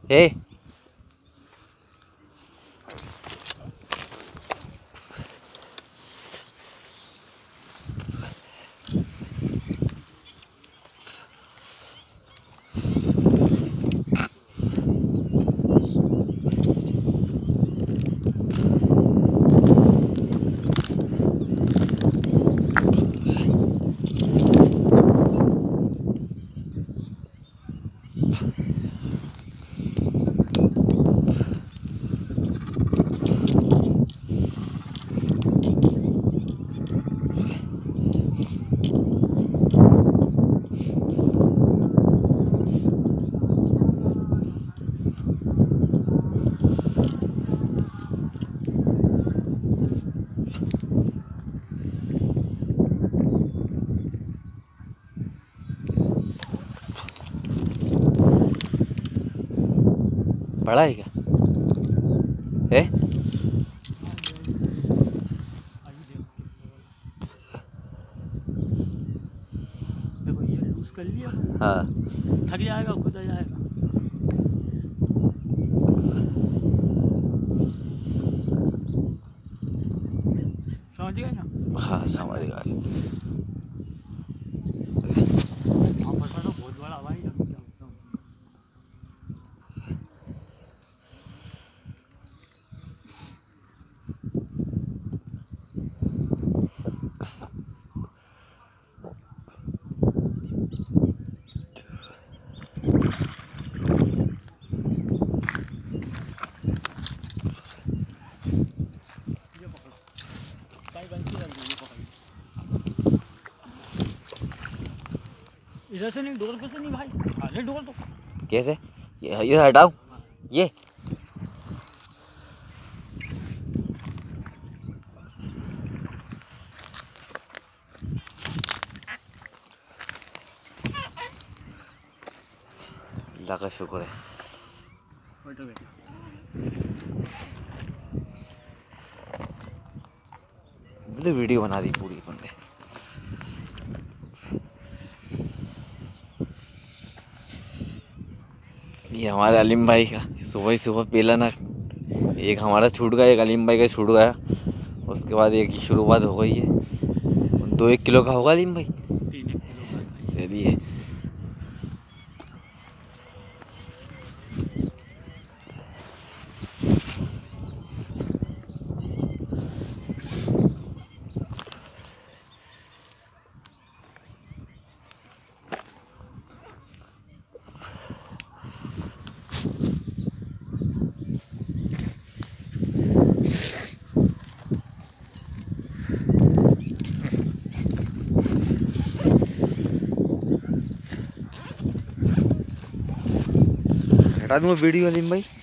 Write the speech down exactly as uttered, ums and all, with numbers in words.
ए बड़ा है क्या? ए? देखो ये लूज कर लिया। हाँ थक जाएगा, खुद आ जाएगा। समझ गए ना? हाँ समझ गया। हाँ फंसा तो बहुत बड़ा भाई। इधर से नहीं, डोर पे से नहीं भाई। अरे डोर तो कैसे? ये ये हटाओ ये। अल्लाह का शुक्र है। तो वीडियो बना दी पूरी बंदे। ये हमारे अलीम भाई का सुबह ही सुबह पीला ना, एक हमारा छूट गया, एक अलीम भाई का छूट गया, उसके बाद एक की शुरुआत हो गई है। दो एक किलो का होगा अलीम भाई। तीन एक किलो का। चलिए हटा दूँगा वीडियो अलीम भाई।